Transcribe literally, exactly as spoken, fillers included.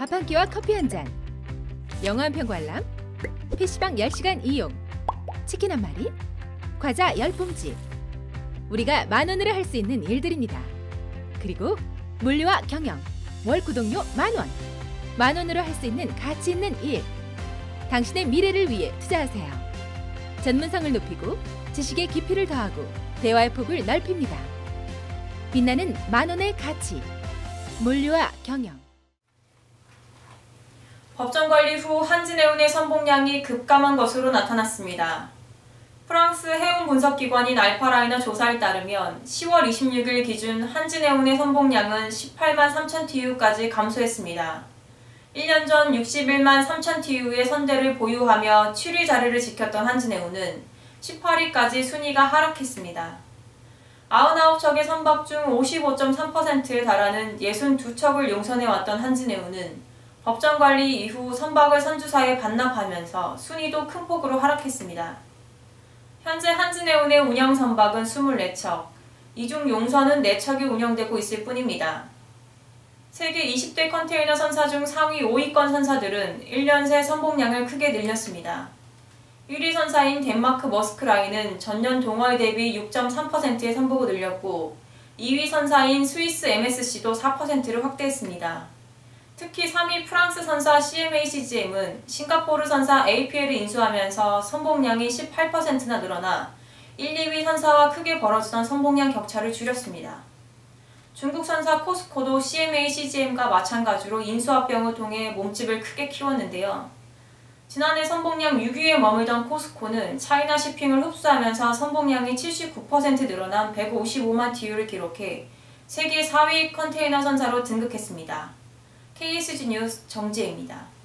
밥 한 끼와 커피 한 잔, 영화 한 편 관람, 피시방 열 시간 이용, 치킨 한 마리, 과자 열 봉지. 우리가 만 원으로 할 수 있는 일들입니다. 그리고 물류와 경영, 월 구독료 만 원. 만 원으로 할 수 있는 가치 있는 일. 당신의 미래를 위해 투자하세요. 전문성을 높이고 지식의 깊이를 더하고 대화의 폭을 넓힙니다. 빛나는 만 원의 가치. 물류와 경영. 법정 관리 후 한진해운의 선봉량이 급감한 것으로 나타났습니다. 프랑스 해운 분석기관인 알파라이너 조사에 따르면 시월 이십육일 기준 한진해운의 선봉량은 십팔만 삼천 티유까지 감소했습니다. 일 년 전 육십일만 삼천 티유의 선대를 보유하며 칠 위 자리를 지켰던 한진해운은 십팔 위까지 순위가 하락했습니다. 구십구 척의 선박 중 오십오 점 삼 퍼센트에 달하는 육십이 척을 용선해왔던 한진해운은 법정 관리 이후 선박을 선주사에 반납하면서 순위도 큰 폭으로 하락했습니다. 현재 한진해운의 운영 선박은 이십사 척, 이 중 용선은 네 척이 운영되고 있을 뿐입니다. 세계 이십 대 컨테이너 선사 중 상위 오 위권 선사들은 일 년 새 선봉량을 크게 늘렸습니다. 일 위 선사인 덴마크 머스크라인은 전년 동월 대비 육 점 삼 퍼센트의 선복을 늘렸고 이 위 선사인 스위스 엠에스씨도 사 퍼센트를 확대했습니다. 특히 삼 위 프랑스 선사 씨엠에이씨지엠은 싱가포르 선사 에이피엘을 인수하면서 선봉량이 십팔 퍼센트나 늘어나 일, 이 위 선사와 크게 벌어지던 선봉량 격차를 줄였습니다. 중국 선사 코스코도 씨엠에이씨지엠과 마찬가지로 인수합병을 통해 몸집을 크게 키웠는데요. 지난해 선봉량 육 위에 머물던 코스코는 차이나 시핑을 흡수하면서 선봉량이 칠십구 퍼센트 늘어난 백오십오만 티유를 기록해 세계 사 위 컨테이너 선사로 등극했습니다. 케이에스지 뉴스 정지혜입니다.